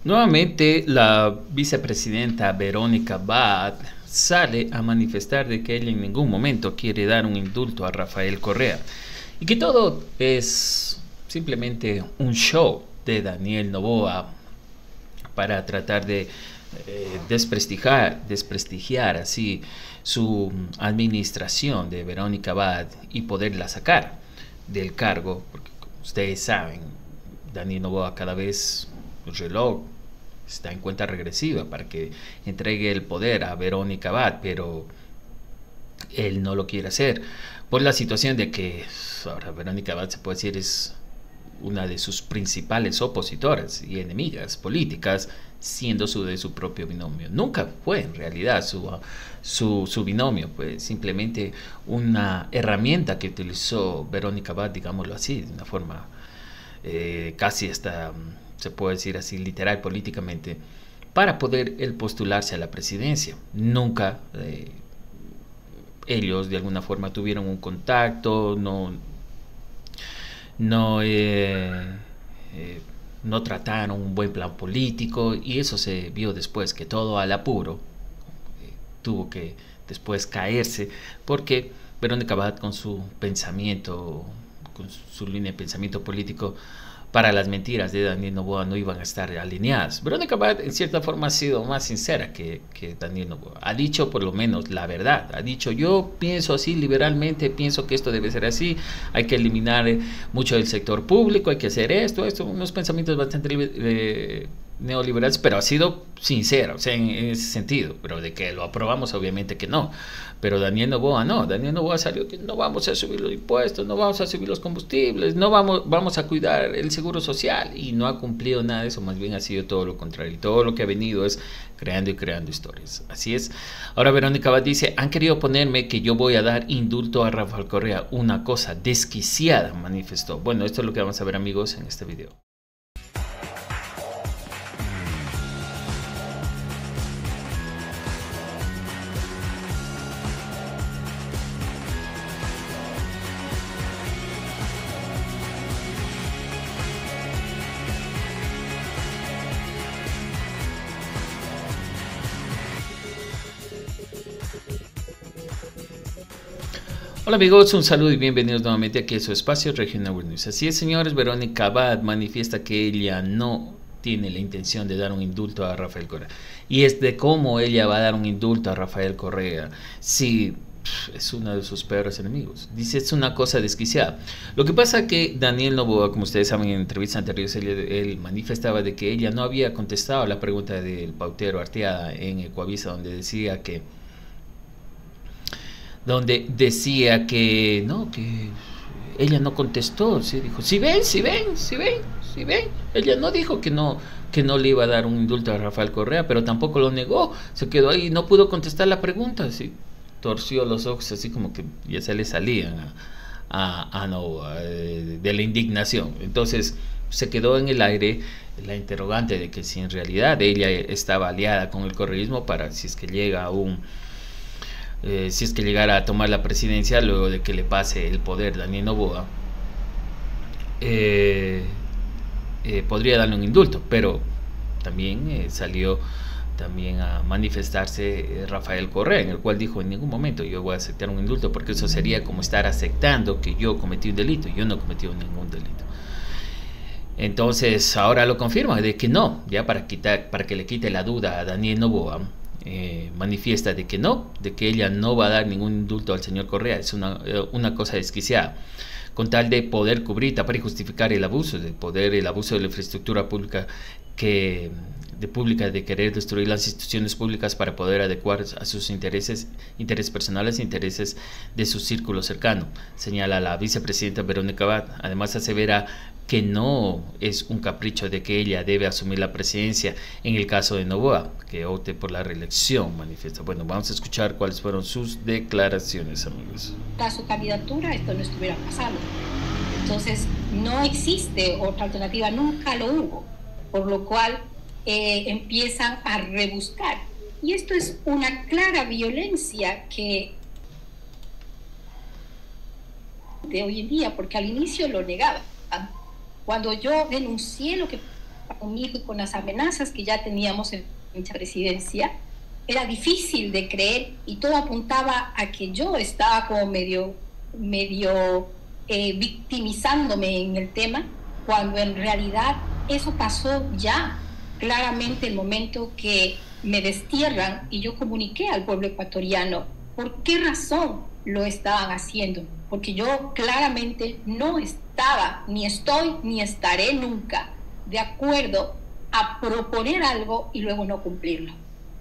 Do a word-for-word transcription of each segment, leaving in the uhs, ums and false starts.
Nuevamente, la vicepresidenta Verónica Abad sale a manifestar de que ella en ningún momento quiere dar un indulto a Rafael Correa y que todo es simplemente un show de Daniel Noboa para tratar de eh, desprestigiar, desprestigiar así su administración de Verónica Abad y poderla sacar del cargo, porque como ustedes saben, Daniel Noboa cada vez el reloj está en cuenta regresiva para que entregue el poder a Verónica Abad, pero él no lo quiere hacer por la situación de que ahora Verónica Abad, se puede decir, es una de sus principales opositoras y enemigas políticas, siendo su de su propio binomio. Nunca fue en realidad su, su, su binomio, pues simplemente una herramienta que utilizó Verónica Abad, digámoslo así, de una forma eh, casi hasta, se puede decir así, literal políticamente, para poder él postularse a la presidencia. Nunca eh, ellos de alguna forma tuvieron un contacto, no, no, eh, eh, no trataron un buen plan político, y eso se vio después, que todo al apuro eh, tuvo que después caerse, porque Verónica Abad, con su pensamiento, con su línea de pensamiento político, para las mentiras de Daniel Noboa no iban a estar alineadas. Verónica Abad en cierta forma ha sido más sincera que, que Daniel Noboa. Ha dicho por lo menos la verdad. Ha dicho: yo pienso así liberalmente, pienso que esto debe ser así, hay que eliminar eh, mucho del sector público, hay que hacer esto, esto, unos pensamientos bastante eh, neoliberales, pero ha sido sincera, o sea, en, en ese sentido. Pero de que lo aprobamos, obviamente que no. Pero Daniel Noboa no, Daniel Noboa salió que no vamos a subir los impuestos, no vamos a subir los combustibles, no vamos, vamos a cuidar el seguro social, y no ha cumplido nada de eso, más bien ha sido todo lo contrario, y todo lo que ha venido es creando y creando historias. Así es. Ahora Verónica Abad dice: han querido ponerme que yo voy a dar indulto a Rafael Correa, una cosa desquiciada, manifestó. Bueno, esto es lo que vamos a ver, amigos, en este video. Hola amigos, un saludo y bienvenidos nuevamente aquí a su espacio Regional World News. Así es, señores, Verónica Abad manifiesta que ella no tiene la intención de dar un indulto a Rafael Correa. Y es de cómo ella va a dar un indulto a Rafael Correa si es uno de sus peores enemigos. Dice: es una cosa desquiciada. Lo que pasa que Daniel Noboa, como ustedes saben, en entrevistas anteriores él, él manifestaba de que ella no había contestado a la pregunta del pautero Arteaga en Ecuavisa, donde decía que donde decía que no, que ella no contestó. Sí, dijo: si ven, si ven, si ven, si ven. Ella no dijo que no, que no le iba a dar un indulto a Rafael Correa, pero tampoco lo negó. Se quedó ahí, no pudo contestar la pregunta. Así, torció los ojos, así como que ya se le salían a, a, a Noboa eh, de la indignación. Entonces se quedó en el aire la interrogante de que si en realidad ella estaba aliada con el correísmo para, si es que llega a un Eh, si es que llegara a tomar la presidencia luego de que le pase el poder Daniel Noboa, eh, eh, podría darle un indulto. Pero también eh, salió también a manifestarse eh, Rafael Correa, en el cual dijo: en ningún momento yo voy a aceptar un indulto, porque eso sería como estar aceptando que yo cometí un delito. Yo no cometí ningún delito. Entonces ahora lo confirma de que no, ya para quitar, para que le quite la duda a Daniel Noboa. Eh, manifiesta de que no, de que ella no va a dar ningún indulto al señor Correa. Es una, eh, una cosa desquiciada, con tal de poder cubrir, tapar y justificar el abuso de poder, el abuso de la infraestructura pública que de pública de querer destruir las instituciones públicas para poder adecuar a sus intereses, intereses personales e intereses de su círculo cercano, señala la vicepresidenta Verónica Abad. Además asevera que no es un capricho de que ella debe asumir la presidencia en el caso de Noboa, que opte por la reelección, manifiesta. Bueno, vamos a escuchar cuáles fueron sus declaraciones, amigos. A su candidatura esto no estuviera pasando. Entonces no existe otra alternativa, nunca lo hubo, por lo cual eh, empiezan a rebuscar. Y esto es una clara violencia que de hoy en día, porque al inicio lo negaban. Cuando yo denuncié lo que conmigo y con las amenazas que ya teníamos en la presidencia, era difícil de creer y todo apuntaba a que yo estaba como medio, medio eh, victimizándome en el tema, cuando en realidad eso pasó ya claramente el momento que me destierran y yo comuniqué al pueblo ecuatoriano por qué razón lo estaban haciendo, porque yo claramente no estaba, ni estoy, ni estaré nunca de acuerdo a proponer algo y luego no cumplirlo.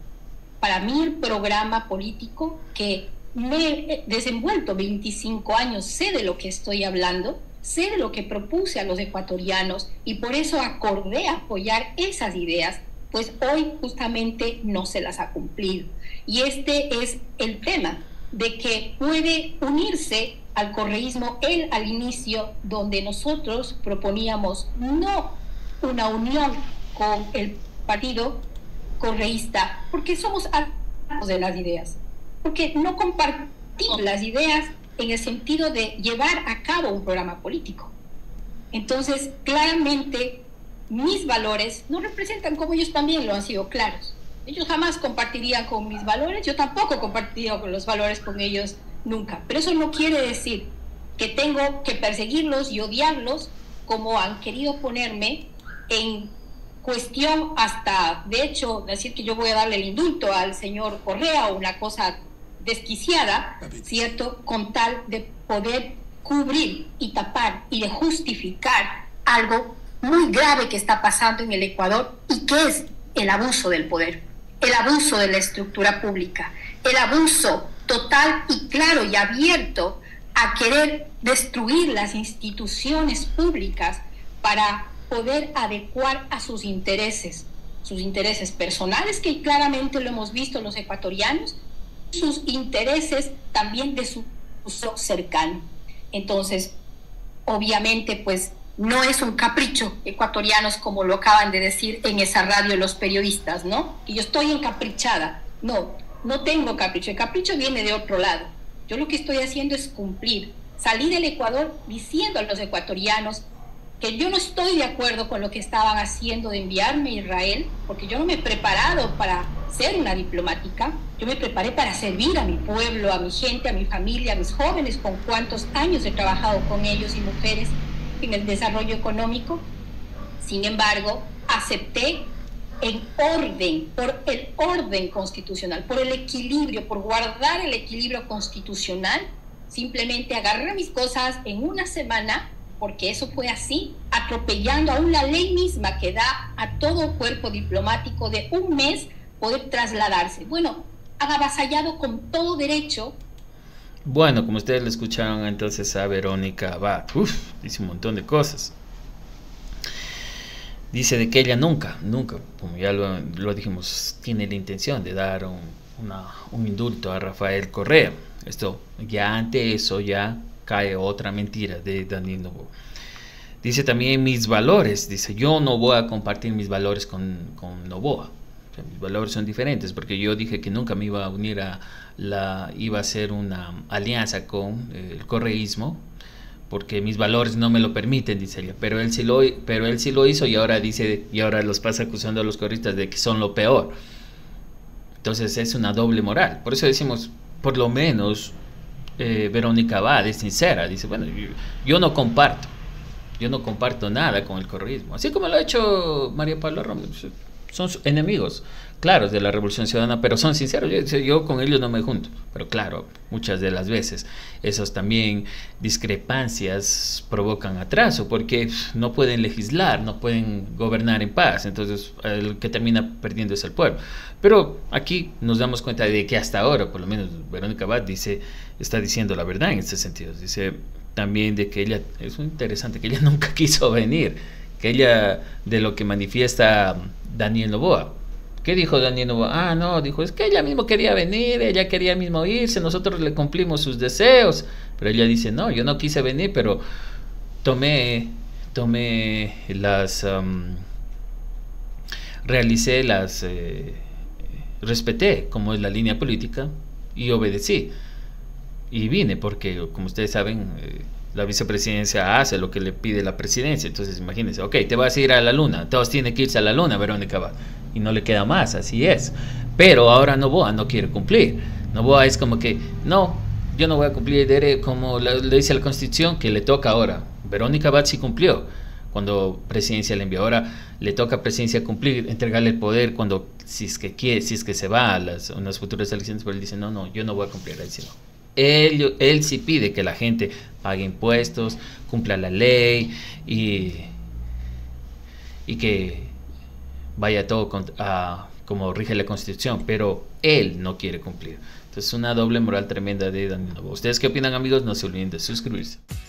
Para mí el programa político, que me he desenvuelto veinticinco años, sé de lo que estoy hablando, sé de lo que propuse a los ecuatorianos y por eso acordé apoyar esas ideas, pues hoy justamente no se las ha cumplido. Y este es el tema, de que puede unirse al correísmo él al inicio, donde nosotros proponíamos no una unión con el partido correísta, porque somos altos de las ideas, porque no compartimos las ideas en el sentido de llevar a cabo un programa político. Entonces, claramente, mis valores no representan como ellos también lo han sido claros. Ellos jamás compartirían con mis valores, yo tampoco compartiría con los valores con ellos nunca. Pero eso no quiere decir que tengo que perseguirlos y odiarlos como han querido ponerme en cuestión hasta, de hecho, decir que yo voy a darle el indulto al señor Correa o una cosa desquiciada, ¿cierto? Con tal de poder cubrir y tapar y de justificar algo muy grave que está pasando en el Ecuador y que es el abuso del poder, el abuso de la estructura pública, el abuso total y claro y abierto a querer destruir las instituciones públicas para poder adecuar a sus intereses, sus intereses personales, que claramente lo hemos visto los ecuatorianos, sus intereses también de su uso cercano. Entonces, obviamente, pues no es un capricho ecuatorianos, como lo acaban de decir en esa radio los periodistas, ¿no? Y yo estoy encaprichada. No, no tengo capricho. El capricho viene de otro lado. Yo lo que estoy haciendo es cumplir. Salí del Ecuador diciendo a los ecuatorianos que yo no estoy de acuerdo con lo que estaban haciendo de enviarme a Israel, porque yo no me he preparado para ser una diplomática, yo me preparé para servir a mi pueblo, a mi gente, a mi familia, a mis jóvenes, con cuántos años he trabajado con ellos y mujeres en el desarrollo económico. Sin embargo, acepté en orden, por el orden constitucional, por el equilibrio, por guardar el equilibrio constitucional, simplemente agarré mis cosas en una semana, porque eso fue así, atropellando aún la ley misma que da a todo cuerpo diplomático de un mes poder trasladarse. Bueno, han avasallado con todo derecho. Bueno, como ustedes le escucharon entonces a Verónica Abad, uf, dice un montón de cosas. Dice de que ella nunca, nunca, como ya lo, lo dijimos, tiene la intención de dar un, una, un indulto a Rafael Correa. Esto, ya ante eso ya cae otra mentira de Daniel Noboa. Dice también mis valores, dice yo no voy a compartir mis valores con, con Noboa. O sea, mis valores son diferentes, porque yo dije que nunca me iba a unir a la, iba a hacer una alianza con eh, el correísmo, porque mis valores no me lo permiten, dice ella, pero él sí lo, pero él sí lo hizo y ahora dice, y ahora los pasa acusando a los correístas de que son lo peor. Entonces es una doble moral. Por eso decimos, por lo menos eh, Verónica Abad es sincera, dice, bueno, yo, yo no comparto, yo no comparto nada con el correísmo, así como lo ha hecho María Paula Romo. Son enemigos claros de la Revolución Ciudadana, pero son sinceros. Yo, yo con ellos no me junto, pero claro, muchas de las veces esas también discrepancias provocan atraso, porque no pueden legislar, no pueden gobernar en paz, entonces el que termina perdiendo es el pueblo. Pero aquí nos damos cuenta de que hasta ahora, por lo menos Verónica Abad dice, está diciendo la verdad en este sentido. Dice también de que ella, es muy interesante, que ella nunca quiso venir, que ella, de lo que manifiesta Daniel Noboa. ¿Qué dijo Daniel Noboa? Ah, no, dijo, es que ella mismo quería venir, ella quería mismo irse, nosotros le cumplimos sus deseos. Pero ella dice, no, yo no quise venir, pero tomé, tomé las, um, realicé las, eh, respeté como es la línea política y obedecí. Y vine porque, como ustedes saben, eh, la vicepresidencia hace lo que le pide la presidencia. Entonces imagínense, ok, te vas a ir a la luna, todos tienen que irse a la luna, Verónica Abad, y no le queda más, así es. Pero ahora Noboa no quiere cumplir. Noboa es como que, no, yo no voy a cumplir, como le dice la Constitución, que le toca ahora. Verónica Abad sí cumplió cuando presidencia le envió. Ahora le toca a presidencia cumplir, entregarle el poder cuando, si es que quiere, si es que se va a las, a unas futuras elecciones, pero él dice, no, no, yo no voy a cumplir. Él, dice, no. él, él sí pide que la gente pague impuestos, cumpla la ley y, y que vaya todo con, a, como rige la Constitución, pero él no quiere cumplir. Entonces, una doble moral tremenda de Daniel Noboa. ¿Ustedes qué opinan, amigos? No se olviden de suscribirse.